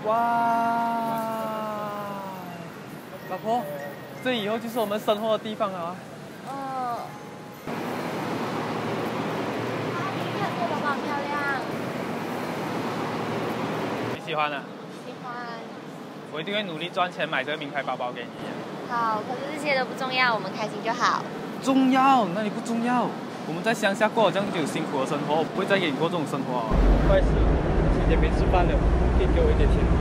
哇，老婆，这以后就是我们生活的地方了啊。 看这个包包很漂亮。 你喜欢啊？ 喜欢。 我一定会努力赚钱买这个名牌包包给你。 好，可是这些都不重要，我们开心就好。 重要？那里不重要。我们在乡下过这样就有辛苦的生活，我不会再给你过这种生活。不好意思，今天没吃饭了，可以给我一点钱吗？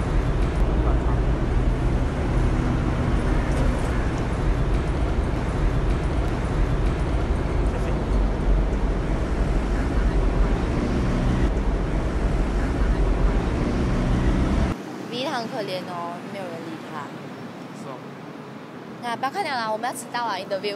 V他很可怜哦，没有人理他。 是哦。 那不要看了啦，我们要迟到啊 ，interview。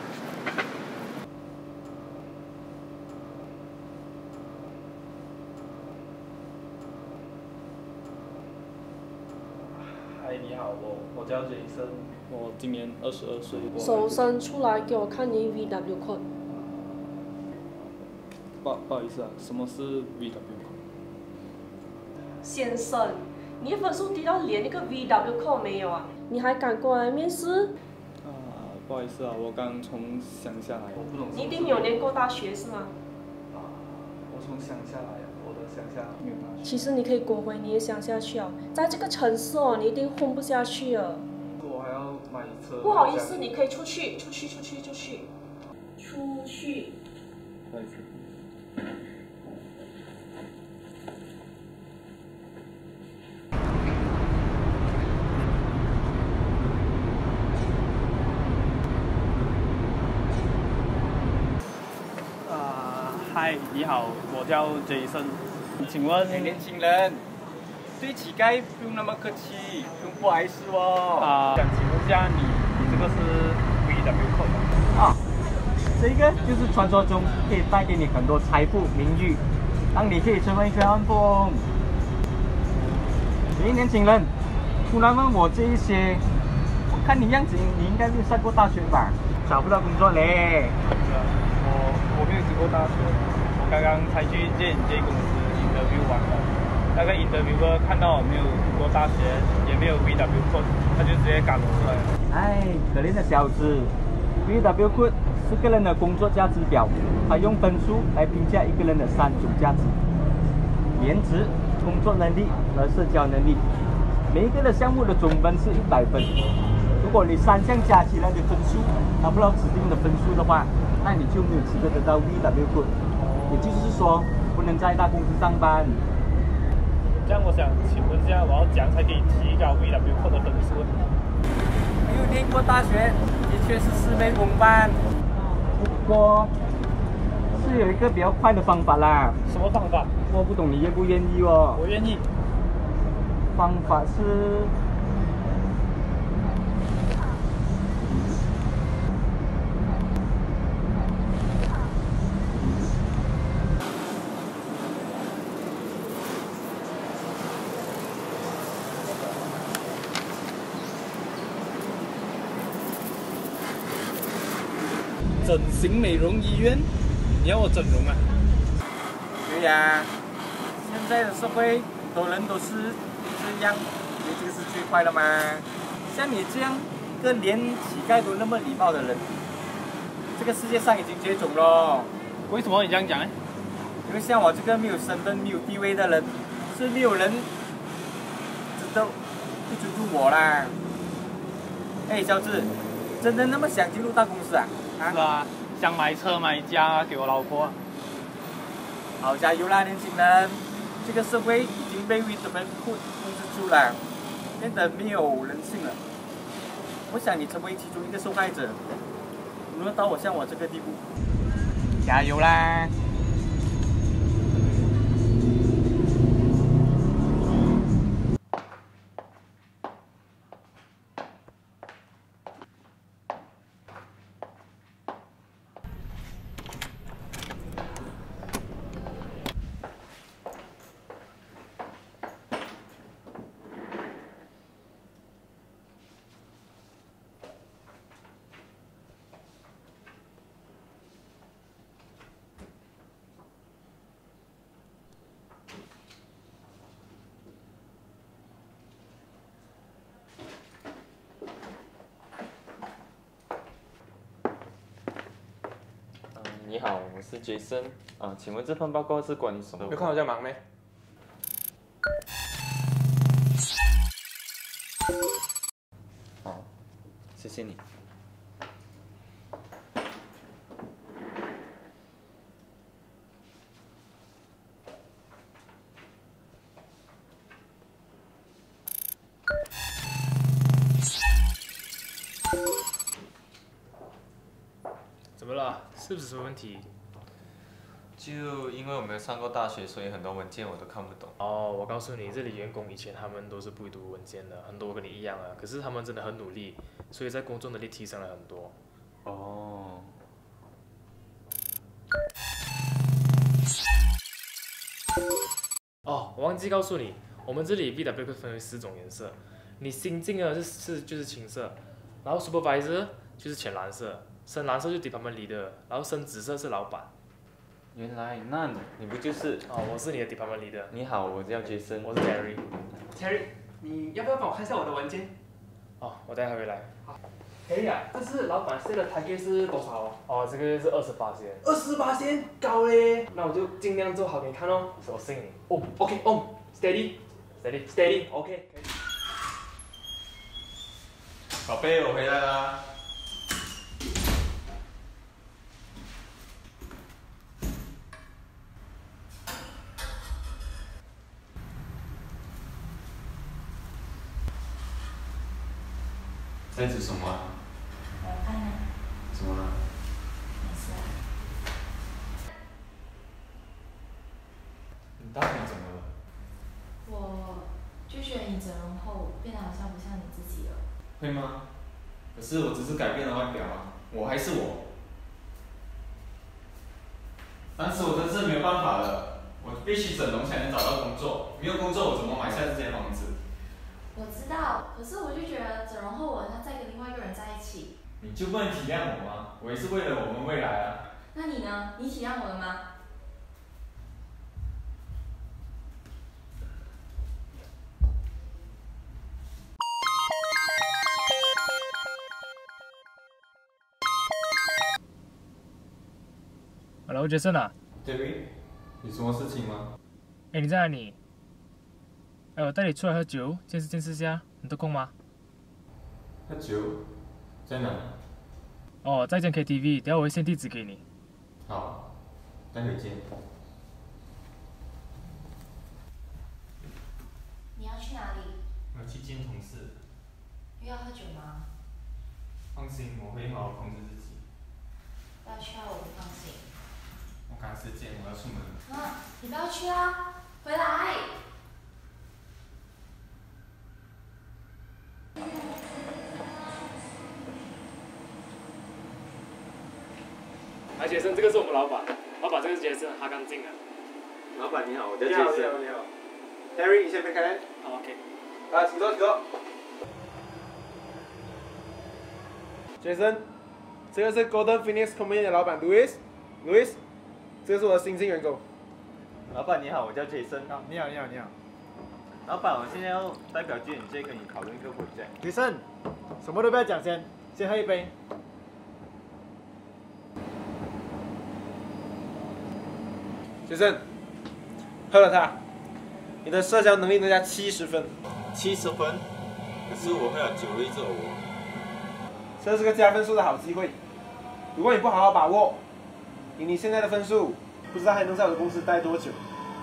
嗨，你好，我叫杰森，我今年22岁。 手伸出来给我看你 VW code。 不好意思啊，什么是 VW code？ 先生，你的分数低到连那个 VW code 没有啊？你还敢过来面试？ 不好意思啊，我刚从乡下来，我不懂。 你一定没有念过大学是吗？ 我从乡下来，我的乡下没有大学。 其实你可以滚回你的乡下去哦，在这个城市哦，你一定混不下去了。 我还要买车。 不好意思，你可以出去。出去。 不好意思。嗨，你好，我叫 Jason， 请问年轻人对乞丐不用那么客气，不好意思哦。 想请问一下你这个是 VW code 啊，这个就是传说中可以带给你很多财富、名誉，让你可以成为亿万富翁。年轻人，突然问我这一些，我看你样子，你应该没有上过大学吧？找不到工作嘞。 我没有读过大学，我刚刚才去见这公司 interview 完了。那个 interviewer 看到我没有读过大学，也没有 VW code， 他就直接赶我出来了。 哎，可怜的小子 ，VW code 是个人的工作价值表，它用分数来评价一个人的3种价值：颜值、工作能力和社交能力。每一个的项目的总分是100分。如果你3项加起来的分数达不到指定的分数的话，那你就没有资格得到 VW code， 也就是说不能在大公司上班。 这样我想请问一下，我要怎样才可以提高 VW code 的分数？ 没有念过大学，的确是事倍功半。不过是有一个比较快的方法啦。 什么方法？ 我不懂你愿不愿意哦。 我愿意。 方法是。 整形美容医院，你要我整容啊？ 对呀，现在的社会，很多人都是这样，因为这个是最快的嘛。像你这样一个连乞丐都那么礼貌的人，这个世界上已经绝种了。 为什么你这样讲呢？ 因为像我这个没有身份、没有地位的人，是没有人知道会尊重我啦。哎，小子，真的那么想进入大公司啊？ 是啊，想买车买家给我老婆。 好加油啦，年轻人！这个社会已经被VW code控制住了，变得没有人性了。我想你成为其中一个受害者，轮到我像我这个地步，加油啦！ 你好，我是 Jason。请问这份报告是关于什么？ 有看我在忙没？ 好，谢谢你。 怎么了？是不是什么问题？ 就因为我没有上过大学，所以很多文件我都看不懂。 哦，我告诉你，这里员工以前他们都是不会读文件的，很多跟你一样啊。可是他们真的很努力，所以在工作能力提升了很多。 哦。 哦，我忘记告诉你，我们这里 VW 会分为4种颜色，你新进的就是青色，然后 Supervisor 就是浅蓝色，深蓝色就是 Department Leader，然后深紫色是老板。 原来那你不就是？ 哦，我是你的 Department Leader。 你好，我叫 Jason。 我是 Terry。 Terry， 你要不要帮我看一下我的文件？ 哦，我待会回来。 好。Terry 啊，这是老板设的target是多少哦？ 哦，这个是28仙。 28仙，高嘞！那我就尽量做好给你看哦。 我信你。 哦 ，OK，steady，OK。 宝贝，我回来啦。在煮什么啊？ 饭呢？ 怎么了？ 没事啊。 你到底怎么了？ 我就觉得你整容后变得好像不像你自己了。 会吗？可是我只是改变了外表啊，我还是我。但是我真是没有办法了，我必须整容才能找到工作，没有工作我怎么买下这间房子？ 我知道，可是我就觉得整容后我好像再跟另外一个人在一起。 你就不能体谅我吗？我也是为了我们未来啊。 那你呢？你体谅我了吗？ Hello Jason 啊。 David， 有什么事情吗？ 哎，你在哪里？哎，我带你出来喝酒，见识下，你得空吗？ 喝酒？在哪？ 哦，在一间 KTV，等下我会 send 地址给你。 好，待会见。 你要去哪里？ 我去见同事。 又要喝酒吗？ 放心，我会好好控制自己。 不要去啊，我不放心。 我赶时间，我要出门了。 啊，你不要去啊，回来。 来，杰森，这个是我们老板，这个是杰森，他刚进来。 老板你好，我叫你好， Jason。 你好。Terry， 你先别开。 好 ，OK。 请坐。Jason， 这个是 Golden Phoenix Company 的老板 Louis， 这个是我的新进员工。 老板你好，我叫 Jason。 你好。 老板，我现在要代表J&J跟你讨论一个 project。 Jason， 什么都不要讲先喝一杯。Jason， 喝了它，你的社交能力增加70分。 70分？可是我会有9位这我。 这是个加分数的好机会，如果你不好好把握，以你现在的分数，不知道还能在我的公司待多久。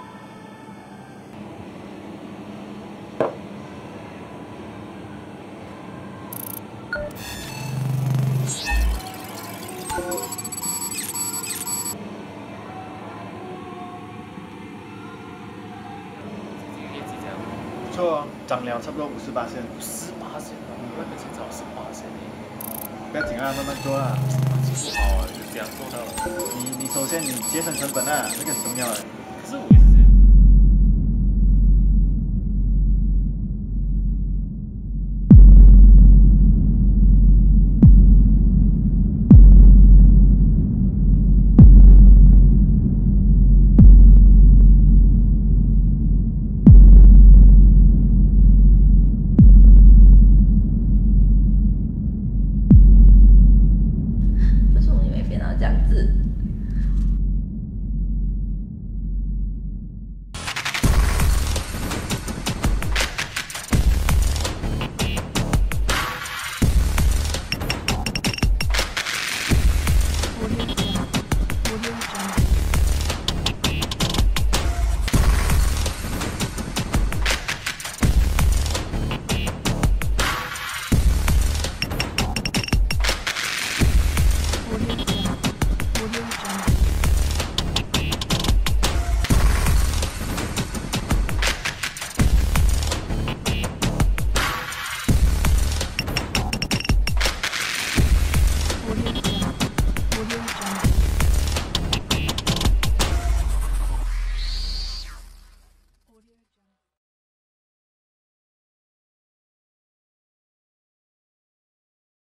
不错哦，涨了差不多58%。58% 啊，我那个才找18%呢。 不要紧啊，慢慢做啊。 不好啊，就这样做到了。 你首先你节省成本啊，这个很重要的。